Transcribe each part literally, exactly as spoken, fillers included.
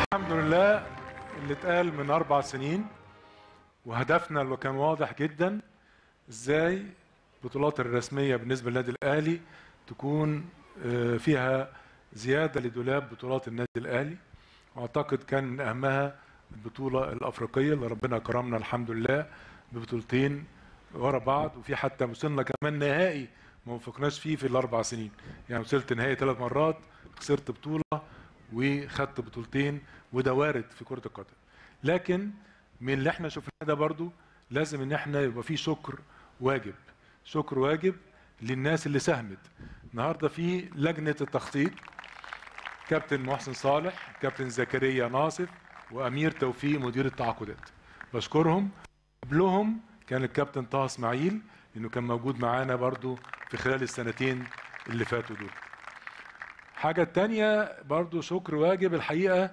الحمد لله اللي اتقال من أربع سنين، وهدفنا اللي كان واضح جدا ازاي البطولات الرسمية بالنسبة للنادي الأهلي تكون فيها زيادة لدولاب بطولات النادي الأهلي. واعتقد كان من أهمها البطولة الأفريقية اللي ربنا كرمنا الحمد لله ببطولتين ورا بعض، وفي حتى وصلنا كمان نهائي ما وفقناش فيه في الأربع سنين، يعني وصلت نهائي ثلاث مرات، خسرت بطولة وخدت بطولتين، وده وارد في كرة القدم. لكن من اللي احنا شفناه ده برضو لازم ان احنا يبقى في شكر واجب، شكر واجب للناس اللي ساهمت. النهارده في لجنة التخطيط كابتن محسن صالح، كابتن زكريا ناصف، وامير توفيق مدير التعاقدات، بشكرهم. قبلهم كان الكابتن طه اسماعيل انه كان موجود معانا برضو في خلال السنتين اللي فاتوا دول. حاجة تانية برضو شكر واجب الحقيقة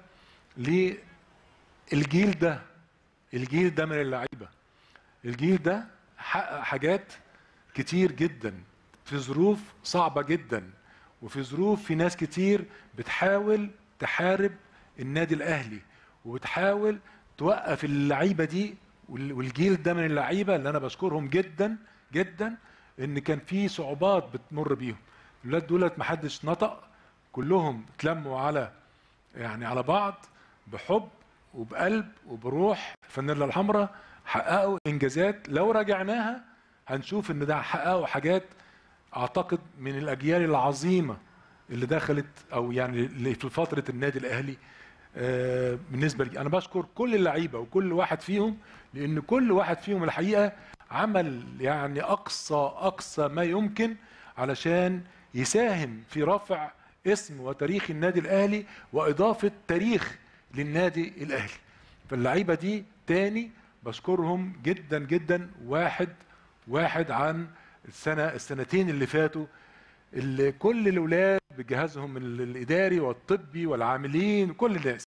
للجيل ده، الجيل ده من اللعيبة، الجيل ده حقق حاجات كتير جدا في ظروف صعبة جدا، وفي ظروف في ناس كتير بتحاول تحارب النادي الأهلي وبتحاول توقف اللعيبة دي، والجيل ده من اللعيبة اللي أنا بشكرهم جدا جدا إن كان في صعوبات بتمر بيهم. الولاد دولت محدش نطق، كلهم اتلموا على يعني على بعض بحب وبقلب وبروح الفانيلا الحمراء، حققوا انجازات لو راجعناها هنشوف ان ده حققوا حاجات اعتقد من الاجيال العظيمه اللي دخلت او يعني اللي في فتره النادي الاهلي. آه بالنسبه لي انا بشكر كل اللعيبه وكل واحد فيهم، لان كل واحد فيهم الحقيقه عمل يعني اقصى اقصى ما يمكن علشان يساهم في رفع اسم وتاريخ النادي الاهلي واضافه تاريخ للنادي الاهلي. فاللعيبه دي تاني بشكرهم جدا جدا، واحد واحد عن السنه السنتين اللي فاتوا، اللي كل الاولاد بجهازهم الاداري والطبي والعاملين كل الناس